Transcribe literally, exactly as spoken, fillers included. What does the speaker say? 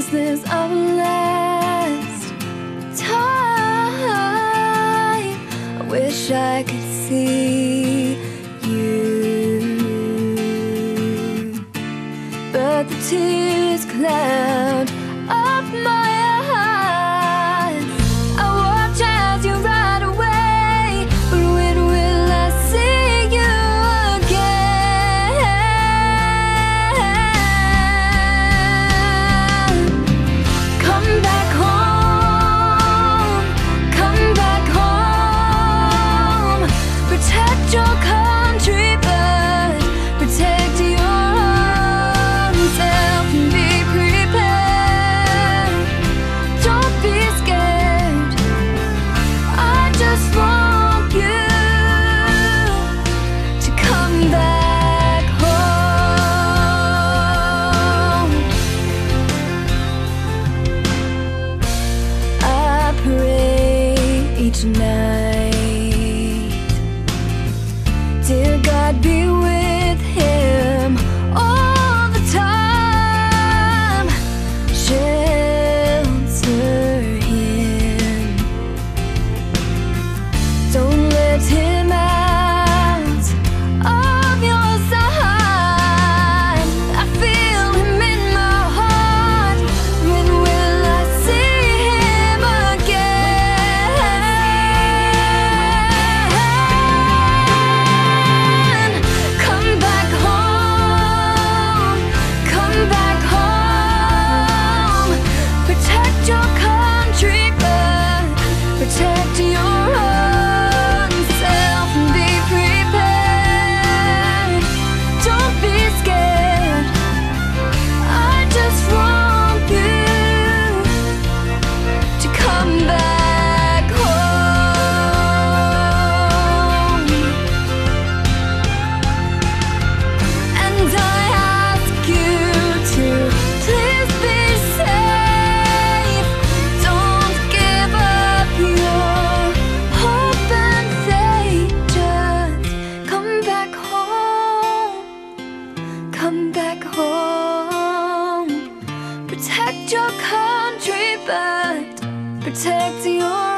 Is this our last time? I wish I could see you, but the tears cloud up my eyes. I watch as you ride away, but when will I see you again? Come back home, come back home. Protect your country, but protect your own self and be prepared. Don't be scared. I just want you to come back home. I pray each night, dear God, be with him all the time. Shelter him. Don't let him out of your sight. I feel him in my heart. When will I see him again? Come back home, come back home. Protect your country, but protect your own self and be prepared. Don't be scared. I just want you to come back home. And I ask you to please be safe. Don't give up your hope and faith. Just come back home, come back home. Protect your country, but protect your